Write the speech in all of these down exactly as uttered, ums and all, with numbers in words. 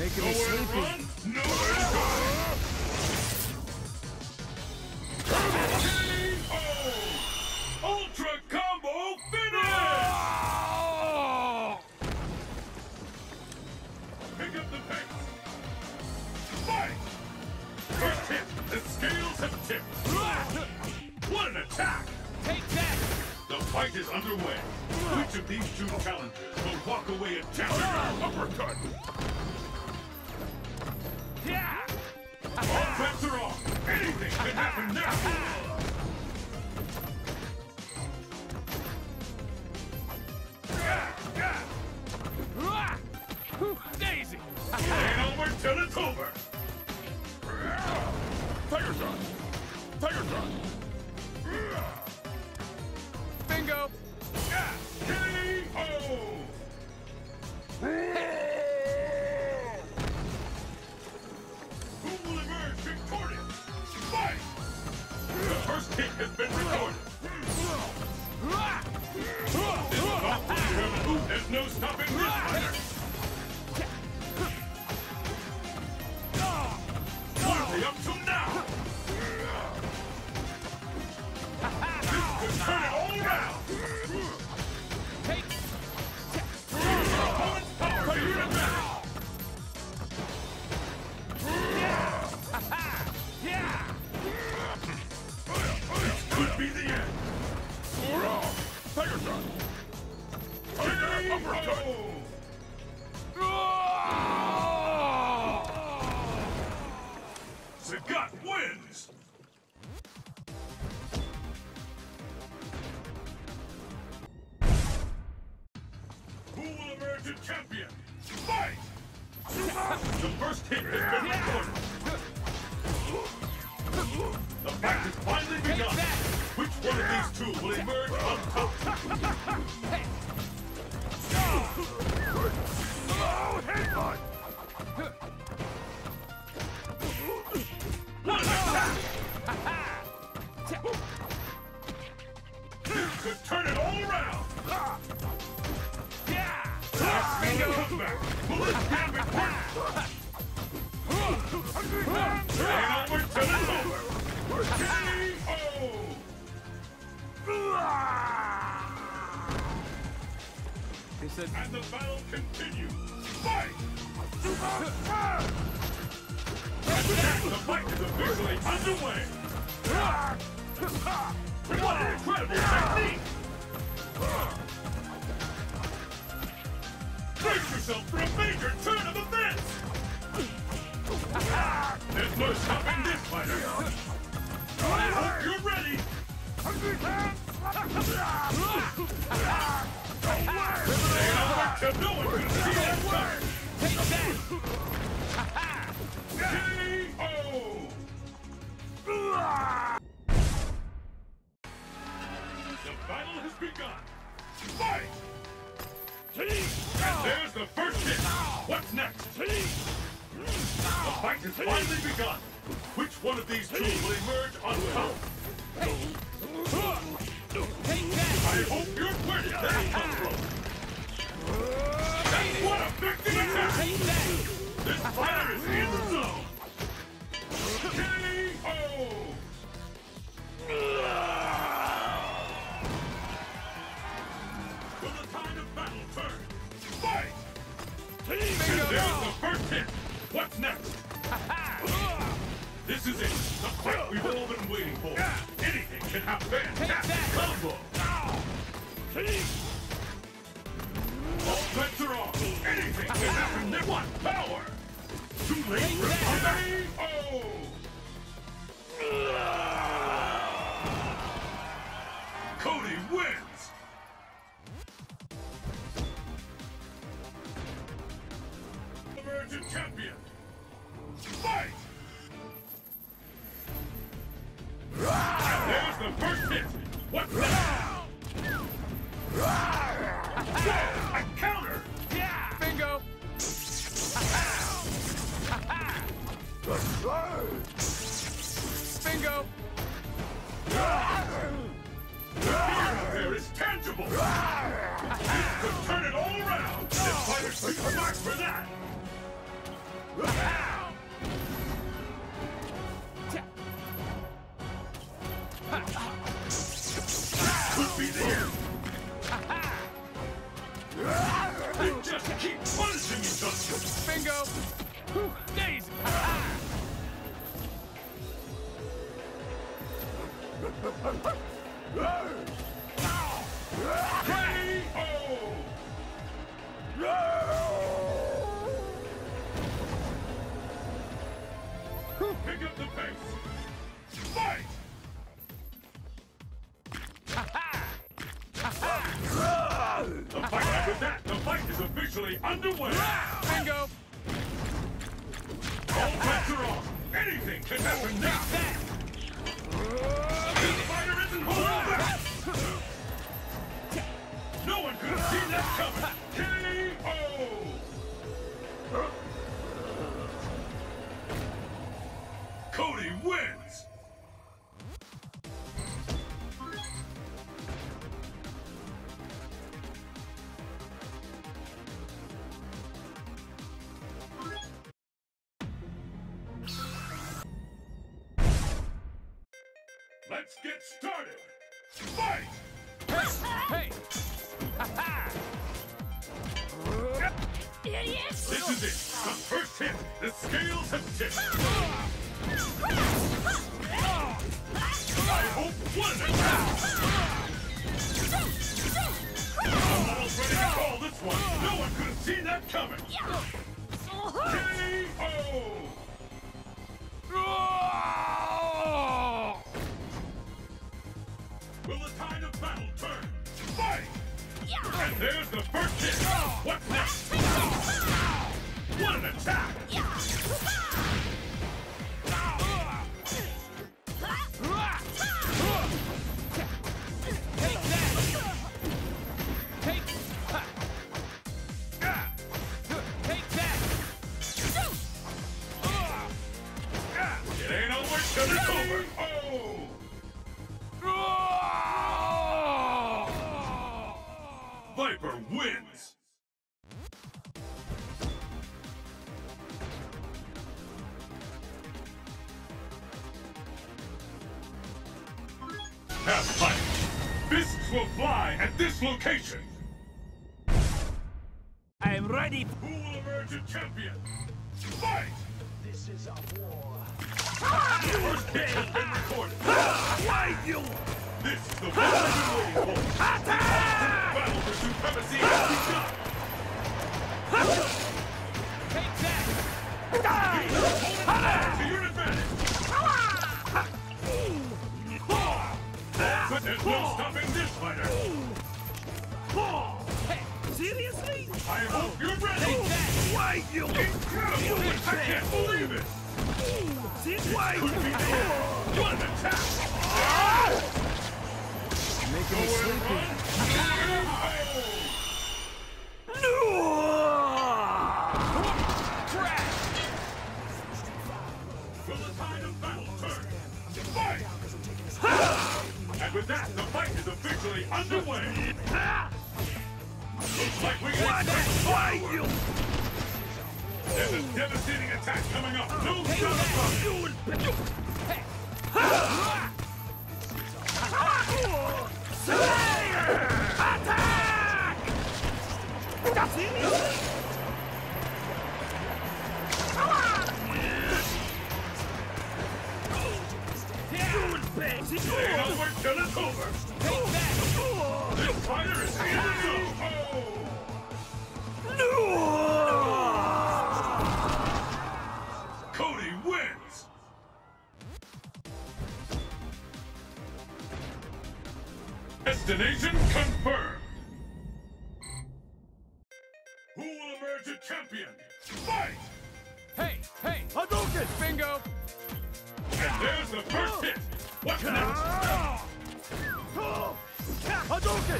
Making me sleepy. Run, nowhere to go. K O! Ultra combo finish! Pick up the pace. Fight! First hit, the scales have tipped. What an attack! Take that! The fight is underway. Which of these two challengers will walk away a champion? Uppercut! Yeah! All bets are off. Anything can happen now. Daisy! Ain't over till it's over. Tiger Shot! Tiger Shot! Bingo! K O! Who will emerge victorious? Fight! The first hit has been recorded. This fight will determine who. There's no stopping this fighter. What are they up to now? This could turn it all around. Take! Your opponent's power to your advantage. Yeah! This could be the end. Tiger Shot! Tiger Uppercut! Sagat wins! Who will emerge a champion? Fight! The first hit has been recorded. The fight has finally begun. Which one of these two will emerge on top? Oh, headbutt! What an attack! This could turn it all around! Yeah! Last minute comeback! Will this be victorious? Ain't over till it's over! K O! He said, And the battle continues! Fight! The fight is officially underway! What an incredible technique! Brace yourself for a major turn of events! There's no stopping this fighter! I hope you're ready! Ain't over till no one can see that coming! take that! K O! The battle has begun! Fight! And there's the first hit! What's next? The fight has finally begun! Which one of these two will emerge on top? Take that! I hope you're where did that come from? What a victim attack! Take that! This fighter is in the zone! K O! Will the tide of battle turn? Fight! And there's the first hit! What's next? This is it! The fight we've all been waiting for! Anything can happen! Fantastic combo! All bets are off! Anything can happen! They want power! Too late for K O! Cody wins! Emergent champion! Fight! And there's the first hit! What's that? keep punishing each other. Bingo. Days. K O! Pick up the pace. Fight! The fight after that, the fight is officially underway. Bingo. All bets are off. Anything can happen now. This fighter isn't holding back. No one could have seen that coming. K O! Cody wins. Let's get started! Fight! Hey! This is it! The first hit! The scales have tipped! I hope one attack! I'm almost ready to call this one! No one could have seen that coming! K O! Will the tide of battle turn? Fight! And there's the first hit! What's next? What an attack! Take that! Take... Take that! It ain't over till it's over! Oh! Viper wins! Have fun! Fists will fly at this location! I am ready. Who will emerge a champion? Fight! This is a war. First hit has been recorded! Why you? This is the one we've been waiting for! The ultimate battle for supremacy has begun! Take that! Die! Hold it to your advantage! But there's no stopping this fighter! Hey, seriously? I hope you're ready! Take that! Why you? Incredible! I can't believe it! Why Could be the end! What an attack! Making me sleepy. No! Crash! Will the tide of battle turn? Fight! And with that, the fight is officially underway! Looks like we can expect fireworks! There's a devastating attack coming up! No doubt about it! Attack! It ain't over till it's over! Take that! This fighter is in the zone! Oh! Cody wins! Destination confirmed! Who will emerge a champion? Fight! Hey, hey! Hadouken! Bingo! And there's the first hit! What's next? Hadouken!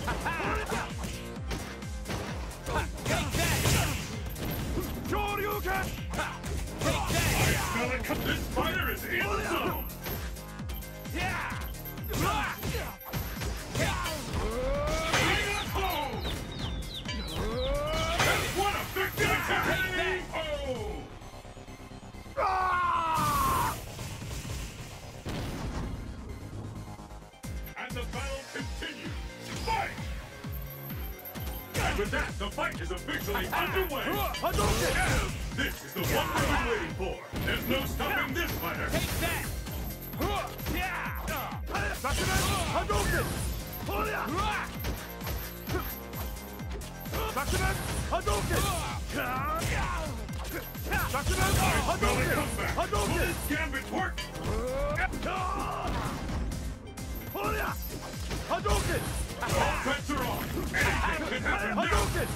Take that! Shoryuken! Take that! I smell it come- This fighter is in the zone! Yeah! What a victim attack! Oh! And the battle continues! Fight! And And with that, the fight is officially underway. Hadouken! This is the one we've been waiting for. There's no stopping this fighter. Take that! Sakurai Hadouken! Sakurai Hadouken! Sakurai Belly Hadouken! comeback. Will Hadouken! this gambit work? Hadouken! All bets are on. Anything can happen now. Hadouken!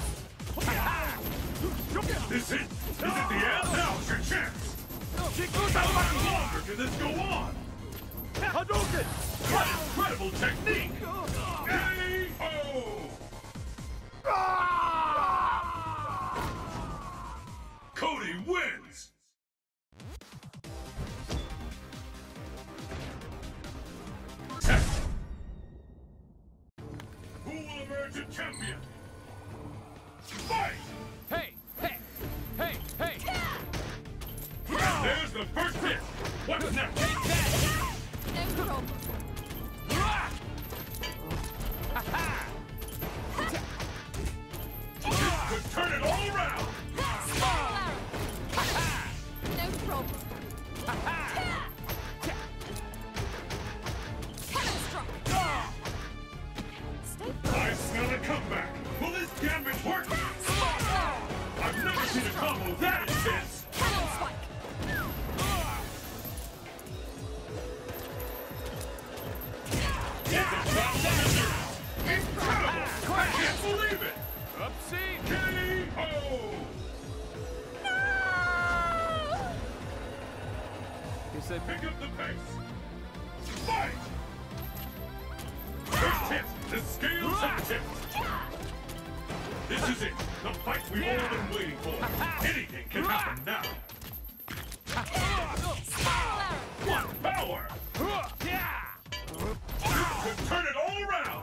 This is, is it the end? Now's your chance. How much longer can this go on? Hadouken! What incredible technique! K O! Cody wins! Test! Who will emerge a champion? Fight! Hey! Hey! Hey! Hey! There's the first hit! What's next? Take that! No problem. This could turn it all around! No problem. Catastrophe. Stay I smell a comeback! Will this gambit work? I've never seen a combo that intense! Cannon spike. It's a top finisher! Incredible! I can't believe it! Upsie! K O! You said Pick up the pace! Fight! First hit! The scales have tipped! This is it! The fight we've all been waiting for! Anything can happen now! What power! This could turn it all around!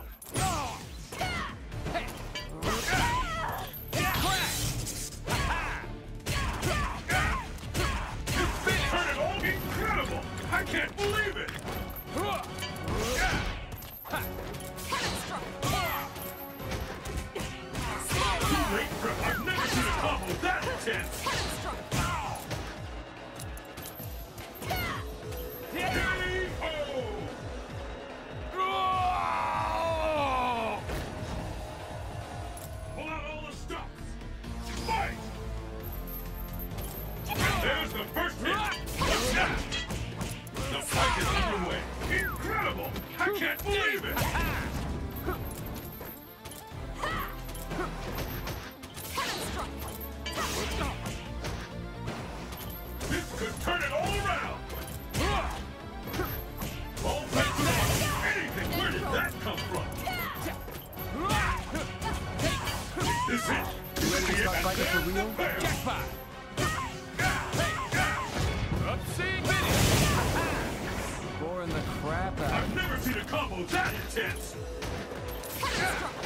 This could turn it all incredible! I can't believe it! Too late for I've never seen a combo that intense! K O! Pull out all the stops! Fight! And there's the first hit! What's that? The fight is underway! Incredible! I can't believe it! This could turn it all around! All bets are on! Anything! Where did that come from? This is it! Let me start fighting for real? jackpot! Upsie! Finish! Boring the crap out. I've never seen a combo that intense! Catastrophe.